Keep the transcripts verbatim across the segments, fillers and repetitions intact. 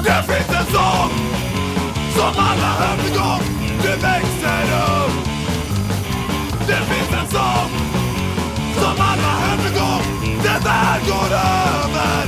Det finns en sång som alla hör gång du växer upp. Det finns en sång som alla hör gång det där går över.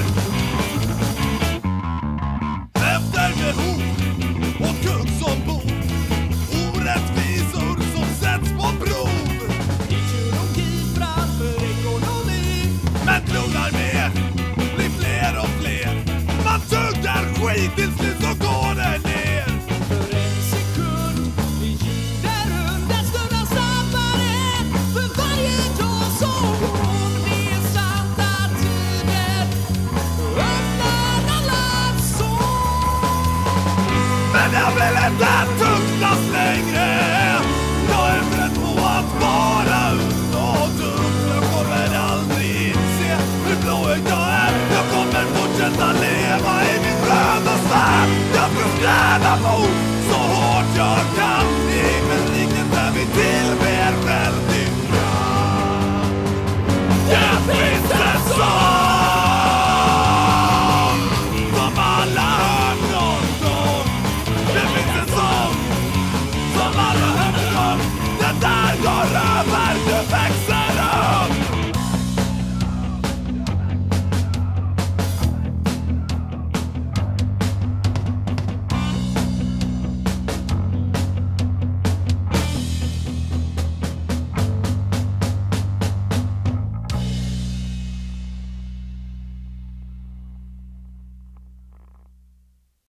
Efter behov och kung som bor, orättvisor som sätts på prov. Ideologi framför ekonomi, men klonar mer, blir fler och fler. Man tuggar skit, till slut så går det ner. För en sekund blir jorden rund, den stundar snabbare för varje dag som går. Det är sant att tiden öppnar alla sår. Men jag vill inte tuktas längre. Jag är beredd på att vara ung och dum. Jag kommer aldrig inse hur blåögd jag är. Jag kommer fortsätta leva i min röda svärd. Jag får gräva mot så hårt jag kan.